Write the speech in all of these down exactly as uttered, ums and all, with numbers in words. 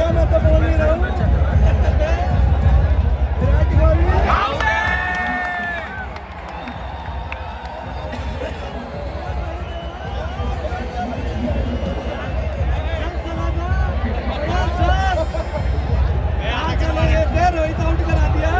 गया, मैं तो बोल ही रहा हूँ। विराट कोहली रोहित आउट करा दिया।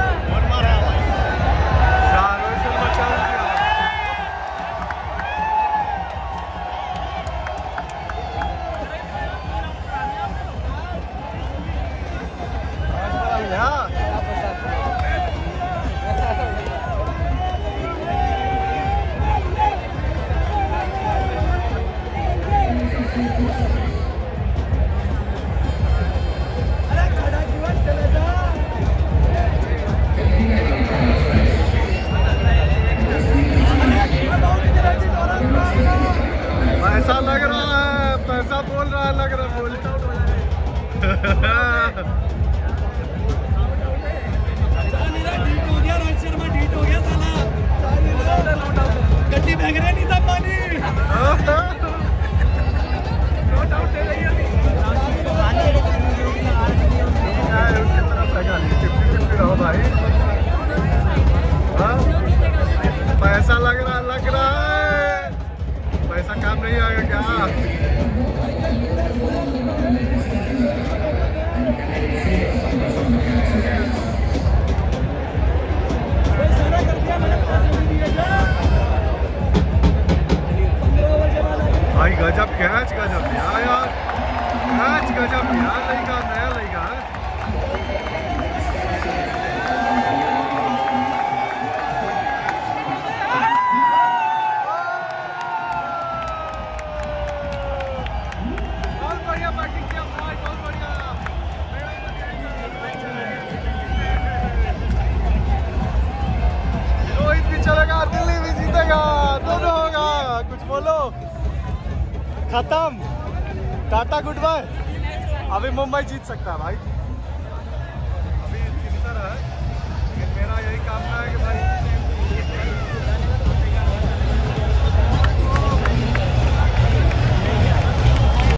पैसा लग रहा है, पैसा बोल रहा है, लग रहा है बोल डीट हो गया, रोहित शर्मा डीट हो गया साला। गड्डी फेंक रहे नहीं था पानी। नॉट आउट दे रही है अभी। उनकी तरफ लगा ली, फिफ्टी फिफ्टी रहो भाई। पैसा लग रहा लग रहा है, पैसा काम नहीं आएगा क्या? भाई गजब कैच, गजब यार यार कैच गजब यार, लड़का नया लड़का है। रोहित भी चलेगा, दिल्ली भी जीतेगा, दोनों होगा। कुछ बोलो, खत्म, टाटा गुड बाय। अभी मुंबई जीत सकता है भाई, अभी फिनिशर है, लेकिन मेरा यही कामना है कि भाई